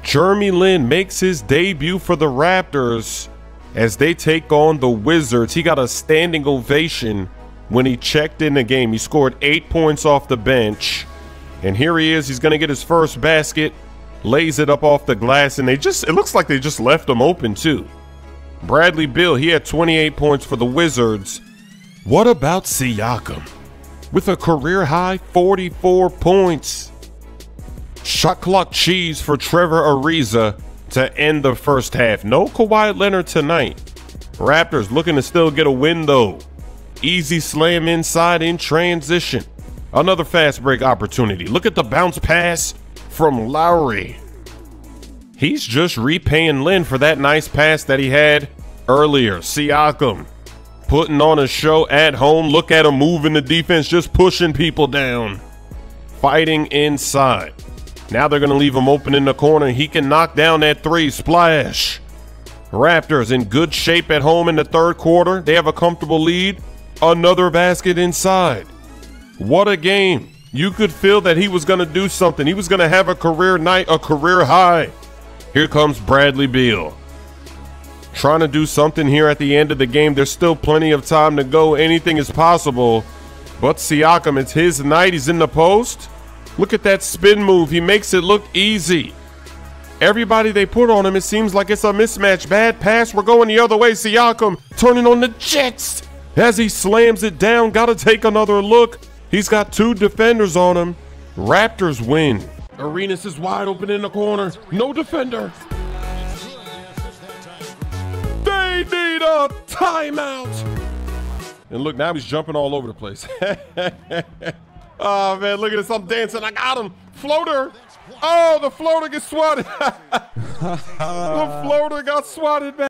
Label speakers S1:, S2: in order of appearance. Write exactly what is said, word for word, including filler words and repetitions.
S1: Jeremy Lin makes his debut for the Raptors as they take on the Wizards. He got a standing ovation when he checked in the game. He scored eight points off the bench. And here he is. He's going to get his first basket, lays it up off the glass, and they just, it looks like they just left him open too. Bradley Beal, he had twenty-eight points for the Wizards. What about Siakam? With a career high forty-four points. Shot clock cheese for Trevor Ariza to end the first half. No Kawhi Leonard tonight. Raptors looking to still get a win though. Easy slam inside in transition. Another fast break opportunity. Look at the bounce pass from Lowry. He's just repaying Lin for that nice pass that he had earlier. Siakam putting on a show at home. Look at him moving the defense, just pushing people down. Fighting inside. Now they're going to leave him open in the corner. He can knock down that three. Splash. Raptors in good shape at home in the third quarter. They have a comfortable lead. Another basket inside. What a game. You could feel that he was going to do something. He was going to have a career night, a career high. Here comes Bradley Beal. Trying to do something here at the end of the game. There's still plenty of time to go. Anything is possible. But Siakam, it's his night. He's in the post. Look at that spin move. He makes it look easy. Everybody they put on him, it seems like it's a mismatch. Bad pass. We're going the other way. Siakam turning on the Jets as he slams it down. Got to take another look. He's got two defenders on him. Raptors win. Arenas is wide open in the corner. No defender. They need a timeout. And look, now he's jumping all over the place. Oh, man, look at this. I'm dancing. I got him. Floater. Oh, the floater gets swatted. The floater got swatted back.